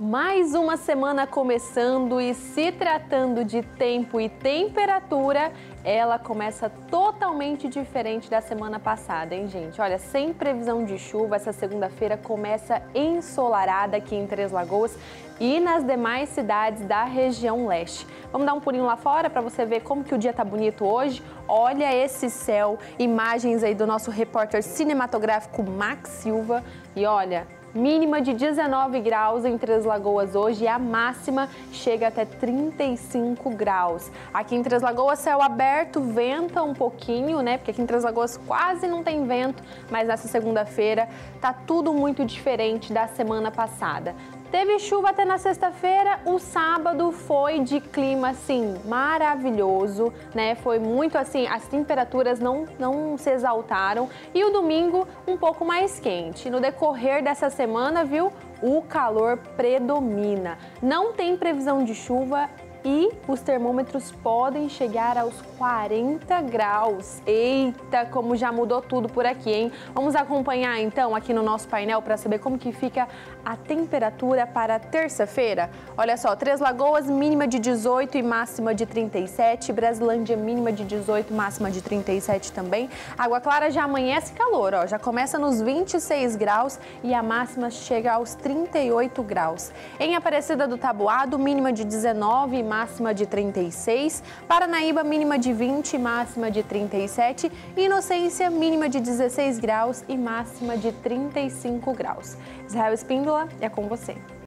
Mais uma semana começando e se tratando de tempo e temperatura, ela começa totalmente diferente da semana passada, hein, gente? Olha, sem previsão de chuva, essa segunda-feira começa ensolarada aqui em Três Lagoas e nas demais cidades da região leste. Vamos dar um pulinho lá fora para você ver como que o dia tá bonito hoje? Olha esse céu, imagens aí do nosso repórter cinematográfico Max Silva e olha, mínima de 19 graus em Três Lagoas hoje e a máxima chega até 35 graus. Aqui em Três Lagoas, céu aberto, venta um pouquinho, né? Porque aqui em Três Lagoas quase não tem vento, mas nessa segunda-feira tá tudo muito diferente da semana passada. Teve chuva até na sexta-feira, o sábado foi de clima, assim, maravilhoso, né? Foi muito assim, as temperaturas não se exaltaram e o domingo um pouco mais quente. No decorrer dessa semana, viu, o calor predomina. Não tem previsão de chuva e os termômetros podem chegar aos 40 graus. Eita, como já mudou tudo por aqui, hein? Vamos acompanhar então aqui no nosso painel para saber como que fica a temperatura para terça-feira. Olha só, Três Lagoas mínima de 18 e máxima de 37, Brasilândia mínima de 18, máxima de 37 também. Água Clara já amanhece calor, ó, já começa nos 26 graus e a máxima chega aos 38 graus. Em Aparecida do Taboado, mínima de 19 e máxima de 36, Paranaíba mínima de 20 e máxima de 37, Inocência mínima de 16 graus e máxima de 35 graus. Israel Espíndola, é com você.